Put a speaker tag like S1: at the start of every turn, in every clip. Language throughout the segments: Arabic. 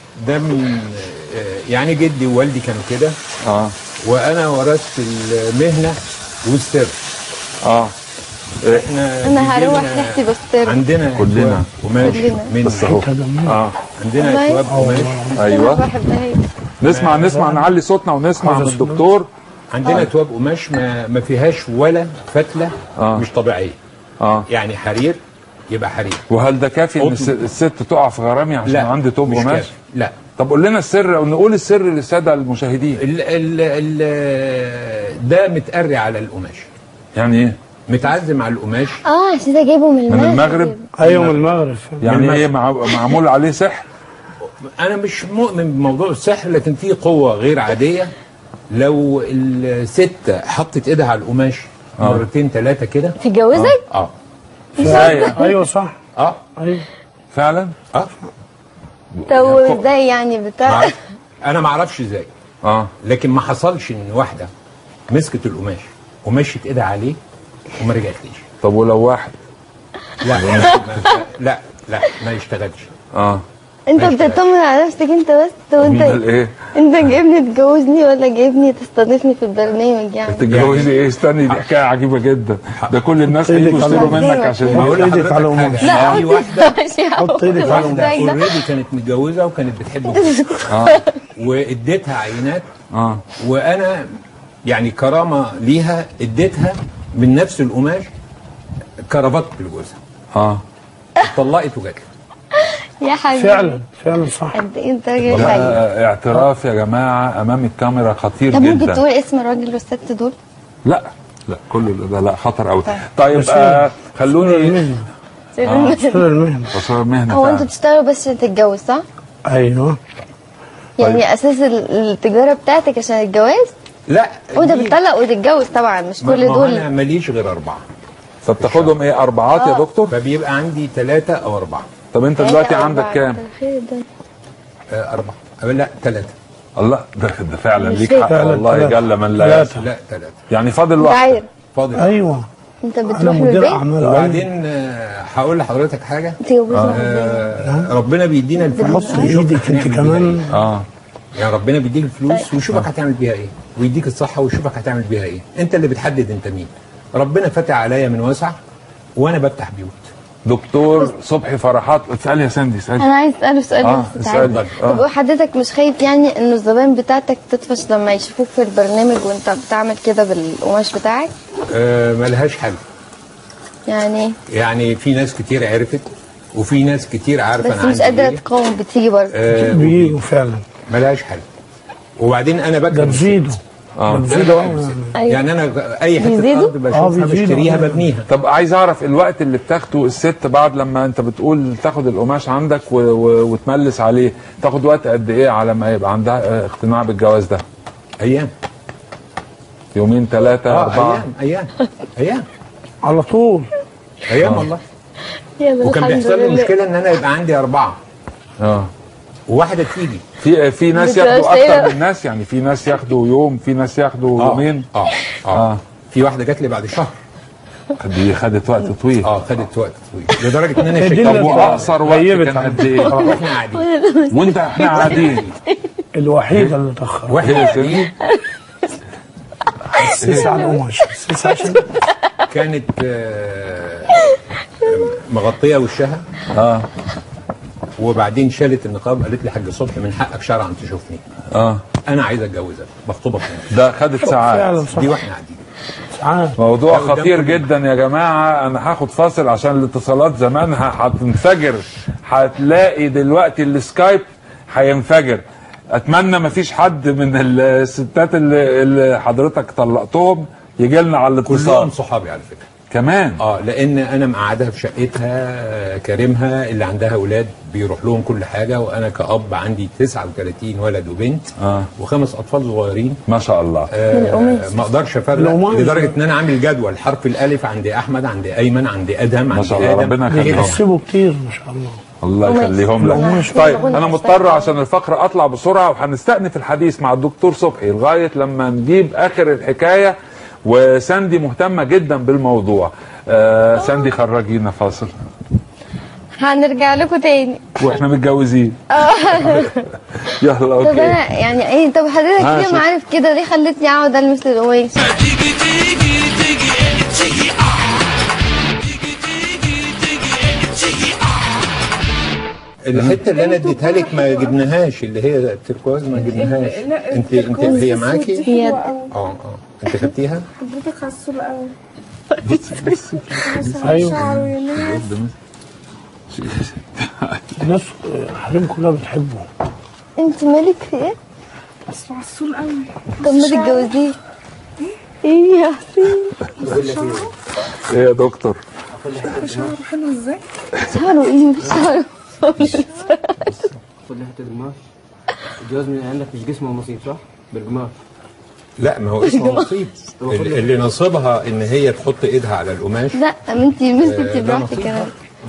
S1: ده من يعني جدي ووالدي كانوا كده. وانا ورثت المهنه والسر.
S2: انا هروح ريحتي بالسر.
S1: عندنا
S3: كلنا
S1: قماش
S3: بس اهو.
S1: عندنا اكواب قماش.
S3: ايوه نسمع نعلي صوتنا ونسمع من الدكتور.
S1: عندنا اكواب قماش ما فيهاش ولا فتله مش طبيعيه. يعني حرير يبقى حرير.
S3: وهل ده كافي ان الست تقع في غرامي عشان عندي توب قماش؟
S1: لا.
S3: طب قول لنا السر او نقول السر للساده المشاهدين.
S1: ده متقري على القماش.
S3: يعني ايه؟
S1: متعزم على القماش.
S2: عشان ده جايبه من المغرب.
S3: من المغرب؟
S4: ايوه من المغرب.
S3: يعني ايه معمول عليه سحر؟
S1: انا مش مؤمن بموضوع السحر، لكن في قوه غير عاديه. لو الست حطت ايدها على القماش مرتين ثلاثه كده
S2: تتجوزك؟
S4: ايوه صح.
S1: ايوه
S3: فعلا.
S2: طب ازاي يعني بتاع؟
S1: انا ما اعرفش ازاي. لكن ما حصلش ان واحده مسكت القماش ومشت ايدها عليه وما رجعتليش.
S3: طب ولو واحد؟
S1: لا ما يشتغلش.
S2: انت بتطمن على نفسك انت بس. وانت
S3: ايه؟
S2: انت جايبني تتجوزني ولا جايبني تستضيفني في البرنامج يعني؟
S3: تتجوزي ايه؟ استني، دي حكايه عجيبه جدا. ده كل الناس هيجوا يشتروا منك عشان
S1: اقول ايدك على قماش.
S2: لا
S1: في واحده
S4: حط ايدك على قماش.
S1: اوريدي كانت متجوزه وكانت بتحبه واديتها عينات. وانا يعني كرامه ليها اديتها من نفس القماش كرافات لجوزها. اتطلقت وجت.
S2: يا حبيبي
S4: فعلا صح.
S2: قد ايه انت راجل حلو.
S3: اعتراف يا جماعه امام الكاميرا خطير جدا.
S2: طب ممكن تقول اسم الراجل والست دول؟
S3: لا كل ده لا خطر قوي. طيب خلوني
S4: سر المهنه.
S2: هو انتوا بتشتغلوا بس عشان تتجوز صح؟
S4: ايوه.
S2: يعني اساس التجاره بتاعتك عشان الجواز؟
S1: لا.
S2: وانت بتطلق وتتجوز طبعا مش كل دول.
S1: انا ماليش غير 4.
S3: فبتاخدهم ايه؟ 4 يا دكتور؟
S1: فبيبقى عندي 3 أو 4.
S3: طب انت دلوقتي عندك كام؟
S1: 4. لا 3.
S3: الله ده فعلا ليك حق والله جل من لا يسهل.
S1: لا 3.
S3: يعني فاضل واحد.
S1: فاضل.
S4: ايوه.
S2: انت بتروح له البيت؟
S1: وبعدين هقول لحضرتك حاجه. ربنا بيدينا الفلوس.
S4: حط ايدك انت كمان.
S1: يعني ربنا بيديك الفلوس ويشوفك هتعمل بيها ايه، ويديك الصحه ويشوفك هتعمل بيها ايه. انت اللي بتحدد انت مين. ربنا فاتح عليا من واسع وانا بفتح بيوت.
S3: دكتور صبحي فرحات، اسال يا ساندي اسال.
S2: انا عايز اساله سؤال بس
S3: تعالى.
S2: طب حضرتك مش خايف يعني انه الزبائن بتاعتك تطفش لما يشوفوك في البرنامج وانت بتعمل كده بالقماش بتاعك؟
S1: ملهاش حل.
S2: يعني
S1: في ناس كتير عرفت وفي ناس كتير عارفه
S2: بس مش قادره تقاوم، بتيجي برضه.
S4: بيجوا فعلا.
S1: ملهاش حل. وبعدين انا بكتب.
S4: ده بزيدوا.
S1: يعني انا اي حته ارض بشوفها بشتريها ببنيها.
S3: طب عايز اعرف الوقت اللي بتاخده الست بعد لما انت بتقول تاخد القماش عندك وتملس عليه، تاخد وقت قد ايه على ما يبقى عندها اقتناع بالجواز ده؟
S1: ايام.
S3: 2 3 4.
S1: ايام
S4: على طول.
S1: ايام والله. وكان بيحصل لي مشكله ان انا يبقى عندي 4 وواحده تيجي.
S3: في ناس ياخدوا اكتر من ناس، يعني في ناس ياخدوا يوم، في ناس ياخدوا يومين.
S1: في واحده جات لي بعد شهر.
S3: دي خدت وقت طويل.
S1: خدت وقت طويل لدرجه ان انا شكيت.
S3: طب واقصر وقت كان قد ايه؟
S1: واحنا قاعدين.
S3: وانت احنا قاعدين.
S4: الوحيده اللي اتاخرت.
S1: واحده
S4: حسيت على القماش.
S1: كانت مغطيه وشها. وبعدين شالت النقاب، قالت لي حاج صبحي من حقك شرعا تشوفني. انا عايز اتجوزك، مخطوبه
S3: ده خدت ساعات
S1: دي واحنا قاعدين.
S3: موضوع خطير جدا يا جماعه. انا هاخد فاصل عشان الاتصالات زمانها هتنفجر. هتلاقي دلوقتي السكايب هينفجر. اتمنى مفيش حد من الستات اللي حضرتك طلقتهم يجي لنا على الاتصال.
S1: كلهم صحابي على فكره كمان. لان انا مقعدها في شقتها كارمها، اللي عندها اولاد بيروح لهم كل حاجه، وانا كأب عندي 39 ولد وبنت و5 اطفال صغيرين
S3: ما شاء الله.
S1: ما اقدرش افرق، لدرجه ان انا عامل جدول حرف الالف عندي احمد، عندي ايمن، عندي ادهم،
S3: ما
S1: عندي
S3: شاء الله. ربنا يخليهم.
S4: بيكسبوا كتير ما شاء الله.
S3: الله يخليهم لك. طيب انا مضطر عشان الفقره اطلع بسرعه، وهنستأنف الحديث مع الدكتور صبحي لغايه لما نجيب اخر الحكايه، وساندي مهتمه جدا بالموضوع. ساندي خرجينا فاصل.
S2: هنرجع لكم تاني.
S3: واحنا متجوزين. يلا
S2: طب
S3: اوكي.
S2: انا يعني ايه، طب حضرتك
S3: ها،
S2: ليه
S3: شوف.
S2: معارف كده، ليه خلتني اقعد المس القماش؟
S1: الحته اللي انا اديتها لك ما جبناهاش، اللي هي التركواز ما جبناهاش. انت هي معاكي؟
S2: هي
S1: اه انت خدتيها؟
S5: حضرتك عسول قوي.
S4: ايوه
S5: شعره يا
S4: الناس حريم كلها بتحبه.
S2: انت مالك في ايه؟
S5: بس عسول قوي.
S2: طب ما تتجوزيه. ايه يا حسين؟
S3: ايه يا دكتور؟
S5: شعره حلو ازاي؟
S2: شعره ايه؟ مش شعره.
S6: خد لي حته قماش. الجواز من عندك مش جسمه نصيب صح؟ بالقماش.
S1: لا ما هو اسمه نصيب. اللي نصيبها ان هي تحط ايدها على القماش.
S2: لا ما انت مسكتي براحتك كمان.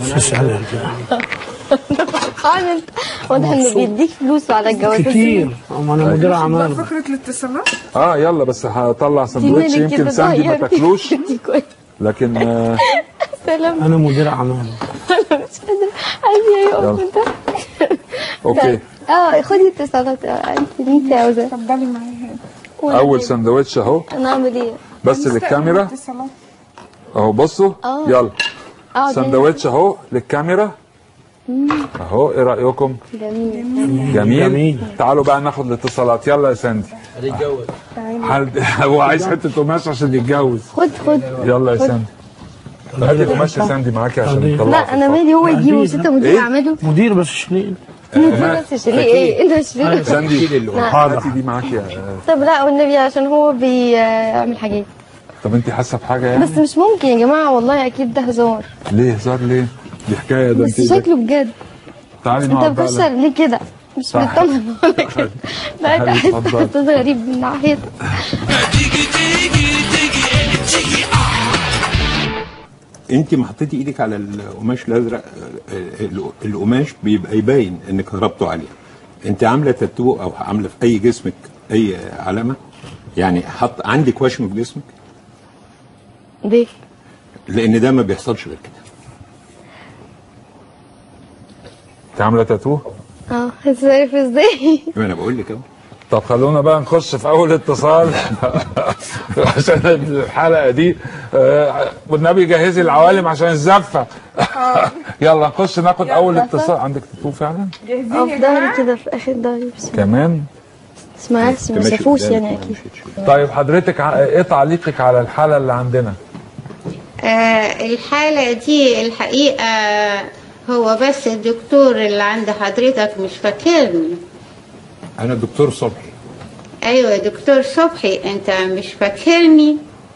S2: فرحان انت، واضح انه بيديك فلوس على الجواز
S4: كتير. اما انا مدير اعمال.
S5: فقرة الاتصالات.
S3: يلا بس هطلع سندوتش يمكن ساندي ما تاكلوش، لكن
S2: سلام.
S4: انا مدير اعمال.
S2: انا مش قادره، عايزه يقف انت.
S3: اوكي.
S2: خدي اتصالات انت اللي انت عاوزاه.
S5: اتفضلي معايا.
S3: اول سندوتش اهو،
S2: انا اعمل ايه؟
S3: بس للكاميرا
S5: اتصالات.
S3: اهو. بصوا يلا، سندوتش اهو للكاميرا اهو. ايه رايكم؟
S2: جميل.
S3: جميل. تعالوا بقى ناخد الاتصالات. يلا يا ساندي.
S6: هتتجوز.
S3: هو عايز حته قماش عشان يتجوز.
S2: خد
S3: يلا يا ساندي. هاتي قماش يا ساندي معاكي عشان نطلعه.
S2: لا انا مالي، هو يجيبه مش انت مدير اعماله.
S4: مدير بس شنين.
S2: بس شيليه ايه؟ انت شيليه.
S3: ساندي
S4: حاضر.
S3: هاتي دي معاكي يا.
S2: طب لا والنبي عشان هو بيعمل حاجات.
S3: طب انت حاسه بحاجه يعني؟
S2: بس مش ممكن يا جماعه والله، اكيد ده هزار.
S3: ليه هزار ليه؟ دي حكايه ده.
S2: بس
S3: انت
S2: شكله بجد.
S3: تعالي
S2: انت
S3: نقعد بقى.
S2: مكشر ليه كده؟ مش بتطمن ولا كده. لا انت حاسس احساس غريب من ناحيتك.
S1: انت ما حطيتي ايدك على القماش الازرق، القماش بيبقى يبين انك هربته عليه. انت عامله تاتو او عامله في اي جسمك اي علامه؟ يعني حط عندك وشم في جسمك؟
S2: ليه؟
S1: لان ده ما بيحصلش غير كده.
S3: انت عامله تاتو؟
S2: هتصرف ازاي؟
S1: انا بقول لك اهو.
S3: طب خلونا بقى نخش في اول اتصال عشان الحلقه دي والنبي جهزي العوالم عشان الزفه. يلا نخش ناخد اول اتصال. عندك تاتو فعلا؟
S2: في ظهري كده، في اخر ظهري بس
S3: كمان؟
S2: ما شافوش يعني اكيد.
S3: طيب حضرتك ايه تعليقك على الحاله اللي عندنا؟
S7: الحالة دي الحقيقة هو بس الدكتور اللي عند حضرتك مش فاكرني.
S1: انا الدكتور صبحي.
S7: ايوه دكتور صبحي، انت مش فاكرني؟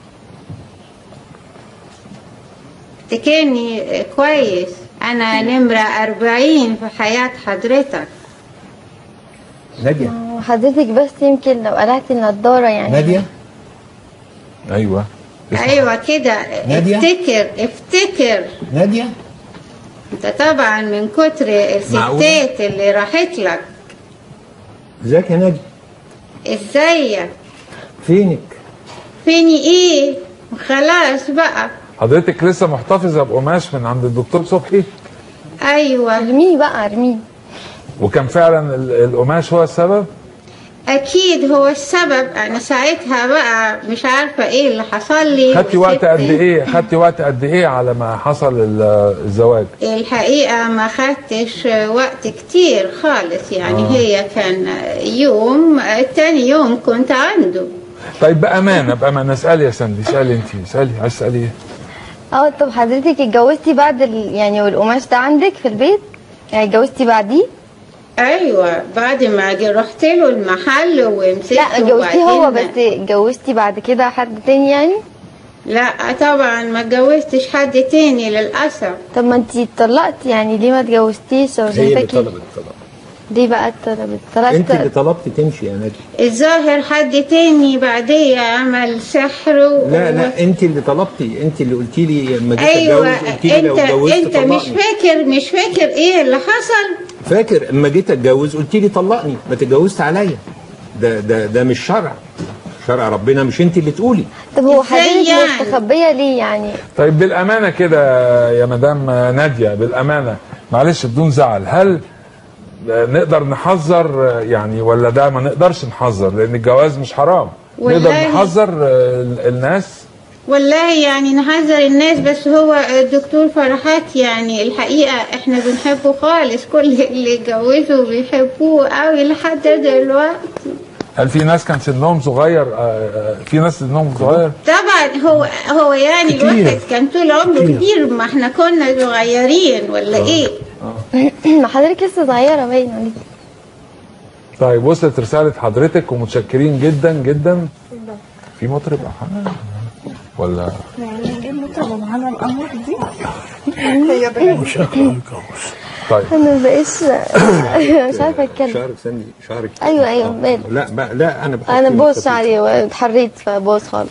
S7: افتكرني كويس، انا نمرة 40 في حياة حضرتك.
S1: نادية.
S2: حضرتك بس يمكن لو قلعت النضارة يعني.
S1: نادية.
S3: ايوه
S7: ايوه كده.
S1: نادية؟
S7: افتكر
S1: نادية.
S7: انت طبعا من كتر الستات اللي راحت لك.
S1: ازيك يا نادية؟
S7: ازيك؟
S1: فينك؟
S7: فيني ايه؟ خلاص بقى.
S3: حضرتك لسه محتفظه بقماش من عند الدكتور صبحي؟
S7: ايوه.
S2: ارميه بقى ارميه.
S3: وكان فعلا القماش هو السبب؟
S7: اكيد هو السبب. انا ساعتها بقى مش عارفه ايه اللي حصل لي.
S3: خدتي وقت قد ايه؟ خدتي وقت قد ايه على ما حصل الزواج؟
S7: الحقيقه ما خدتش وقت كتير خالص يعني. هي كان يوم، تاني يوم كنت عنده.
S3: طيب بامانه اسالي يا سندي، اسالي انت، اسالي. عايز تسالي ايه؟
S2: طب حضرتك اتجوزتي بعد يعني والقماش ده عندك في البيت؟ يعني اتجوزتي بعديه؟
S7: ايوه بعد ما رحت له المحل ومسكته.
S2: لا اتجوزتيه هو بس، اتجوزتي بعد كده حد تاني يعني؟
S7: لا طبعا ما اتجوزتش حد تاني للاسف.
S2: طب ما انتي اتطلقتي يعني، ليه ما اتجوزتيش؟ او
S1: هي اللي
S2: شايفاكي
S1: طلبت الطلاق.
S2: ليه بقى اتطلقت؟
S1: انت اللي طلبتي تمشي يا نادية.
S7: الظاهر حد تاني بعديه عمل سحر
S1: لا انت اللي طلبتي، انت اللي قلتي لي لما جيت
S7: ايوه.
S1: اتجوز قلتي لي لو اتجوزت
S7: انت مش فاكر ايه اللي حصل؟
S1: فاكر اما جيت اتجوز قلتي لي طلقني، ما تتجوزت عليا. ده مش شرع ربنا، مش انت اللي تقولي.
S2: طب هو حضرتك
S7: يعني
S2: مستخبيه ليه يعني؟
S3: طيب بالامانه كده يا مدام ناديه، بالامانه معلش بدون زعل، هل نقدر نحذر يعني ولا ده ما نقدرش نحذر لان الجواز مش حرام؟ نقدر نحذر الناس؟
S7: والله يعني نحذر الناس، بس هو الدكتور فرحات يعني الحقيقة احنا بنحبه خالص، كل اللي اتجوزوا بيحبوه قوي لحد دلوقتي.
S3: هل في ناس كان سنهم صغير؟ في ناس سنهم صغير؟
S7: طبعا هو يعني الواحد كان طول عمره كبير، ما احنا كنا صغيرين ولا ايه؟
S2: ما حضرتك لسه صغيرة باين عليك.
S3: طيب وصلت رسالة حضرتك ومتشكرين جدا جدا. في مطرب ولا
S5: يعني ايه المطرب معانا القمر دي؟ هي بقى
S3: طيب
S2: انا مبقاش مش عارفه اتكلم.
S1: شعرك سندي، شعرك
S2: ايوه مال.
S1: لا
S2: انا بوظ شعري واتحريت فبوظ خالص.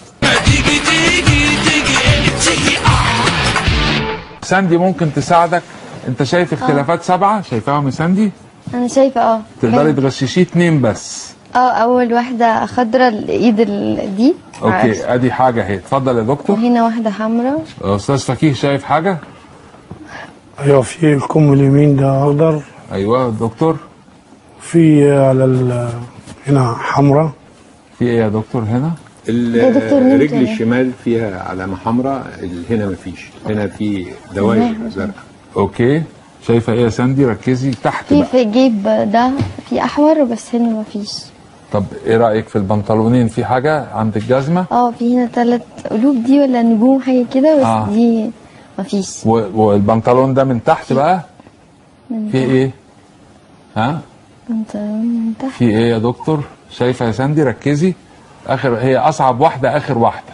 S3: ساندي ممكن تساعدك. انت شايف اختلافات 7 شايفاهم يا ساندي؟
S2: انا شايفه
S3: تقدري تغششيه 2 بس.
S2: اول واحده خضراء الايد دي.
S3: اوكي ادي حاجه اهي، اتفضل يا دكتور.
S2: وهنا واحده حمراء.
S3: استاذ فكيه شايف حاجه؟
S4: ايوه في الكم اليمين ده اخضر.
S3: ايوه دكتور.
S4: في على هنا حمراء.
S3: في ايه يا دكتور هنا؟
S1: الرجل الشمال فيها علامه حمراء، هنا مفيش، هنا في دوائر زرقاء.
S3: اوكي شايفه ايه يا ساندي؟ ركزي تحت
S2: بقى. في الجيب ده في احمر بس هنا مفيش.
S3: طب ايه رايك في البنطلونين؟ في حاجه عند الجزمه؟
S2: في هنا 3 قلوب دي ولا نجوم حاجه كده بس دي مفيش.
S3: والبنطلون ده من تحت بقى في ايه؟ ها؟
S2: بنطلون من تحت
S3: في ايه يا دكتور؟ شايفه يا ساندي؟ ركزي. هي اصعب واحده، اخر واحده.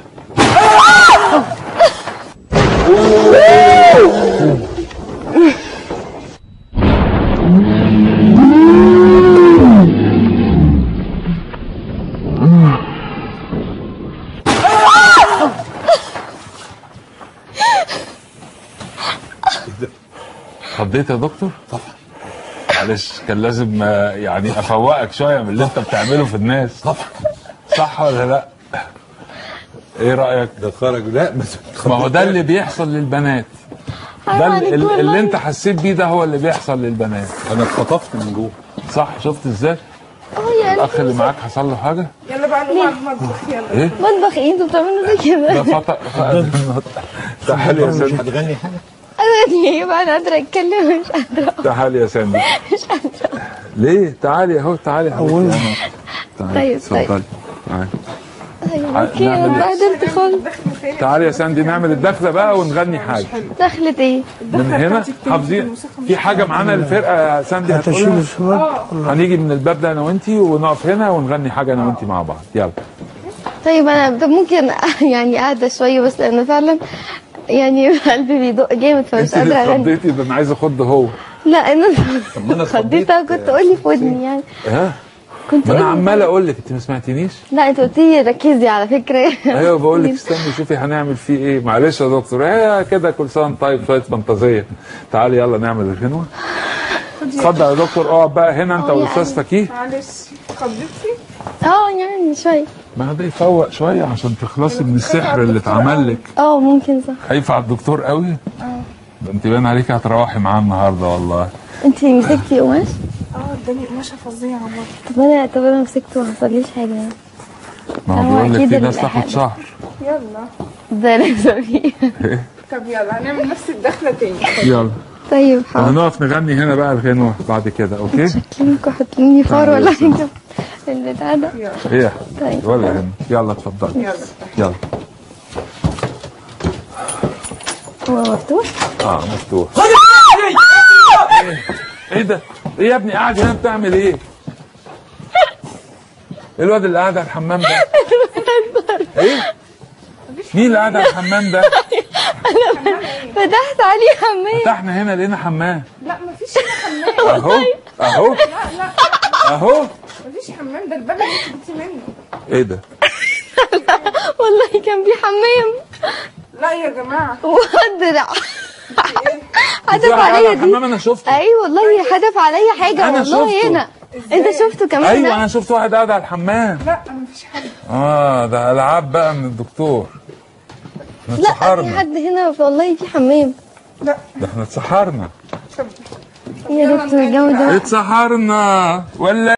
S3: خضيت يا دكتور؟
S1: طبعا.
S3: معلش كان لازم يعني افوقك شويه من اللي انت بتعمله في الناس.
S1: طبعا.
S3: صح ولا لا؟ ايه رايك؟
S1: ده خرج لا بس
S3: ما هو ده اللي بيحصل للبنات. ده اللي انت حسيت بيه ده هو اللي بيحصل للبنات.
S1: انا اتخطفت من جوه.
S3: صح شفت ازاي؟ الاخ اللي معاك حصل له حاجه؟
S5: يلا بقى نروح المطبخ. يلا
S3: ايه؟
S2: مطبخ ايه؟ انتوا بتعملوا زي كده؟
S3: ده فطر. تعالي يا ساندي.
S1: هتغني حاجه؟
S2: ليه بقى انا قادره اتكلم مش قادره.
S3: تعالي يا ساندي.
S2: مش قادره.
S3: ليه؟ تعالي اهو، تعالي يا حبيبتي.
S2: طيب
S3: اتفضلي.
S2: اوكي انا اتبهدلت خالص.
S3: تعالي يا ساندي نعمل الدخله بقى ونغني حاجه.
S2: دخلة ايه؟
S3: من هنا حافظين في حاجه معانا الفرقه يا ساندي هتقولها. هنيجي من الباب ده انا وانتي ونقف هنا ونغني حاجه انا وانتي مع بعض. يلا.
S2: طيب انا ممكن يعني اهدى شويه بس لان فعلا يعني قلبي بيدق جامد فمش قادره اغني.
S3: انت خضيتي ده انا عايز اخد هو.
S2: لا انا خضيت كنت تقولي في ودني يعني. كنت
S3: انا عمال اقول لك انت ما سمعتينيش.
S2: لا انت قلت لي ركزي على فكره.
S3: ايوه بقول لك استني شوفي هنعمل فيه ايه. معلش يا دكتور كده كل سنه طيب شويه فانتازيه. تعالي يلا نعمل الغنوه. اتفضل يا دكتور اقعد بقى هنا انت والاستاذ فكيه.
S5: معلش خضتي؟
S2: يعني شويه.
S3: ما ده يفوق شويه عشان تخلصي من السحر اللي اتعمل لك.
S2: ممكن صح.
S3: خايفه على الدكتور قوي؟ ده انت باين عليكي هتروحي معاه النهارده والله.
S2: انت مسكتي قماش؟
S5: اداني قماشه فظيعه
S2: طب
S5: برضه.
S2: انا مسكته وما حصليش حاجه يعني.
S3: ما هو بيقول لك في ناس تاخد شهر.
S5: يلا
S2: ده لازم فيه.
S5: طب يلا هنعمل نفس الدخله تاني.
S3: يلا.
S2: طيب حاضر.
S3: هنقف نغني هنا بقى الغنوه بعد كده اوكي؟
S2: شكلكم حاطين فار ولا حاجه اللي ده.
S3: ايه؟
S2: طيب
S3: ولا هنا. يلا اتفضلي. يلا.
S2: هو مفتوح؟
S3: مفتوح. ايه ده؟ ايه يا ابني قاعد هنا بتعمل ايه؟ ايه الواد اللي قاعد على الحمام ده؟ ايه؟ مين اللي قاعد على الحمام ده؟
S2: فتحت عليه حمام.
S3: فتحنا هنا لقينا حمام.
S5: لا مفيش هنا حمام.
S3: اهو
S5: لا
S3: اهو
S5: مفيش حمام، ده الباب اللي انت جبتيه منه.
S3: ايه ده؟
S2: والله كان في حمام.
S5: لا يا جماعه
S2: وقدر حدف عليا دي.
S3: انا شفته.
S2: ايوه والله حدف عليا حاجه
S3: أنا
S2: والله
S3: شفته.
S2: هنا. انت شفته كمان؟
S3: ايوه انا شفت واحد قاعد على الحمام.
S5: لا مفيش حد.
S3: ده العاب بقى من الدكتور.
S2: لا في حد هنا والله في حمام.
S5: لا
S3: ده احنا اتسحرنا.
S2: يا دكتور الجو ده
S3: اتسحرنا ولا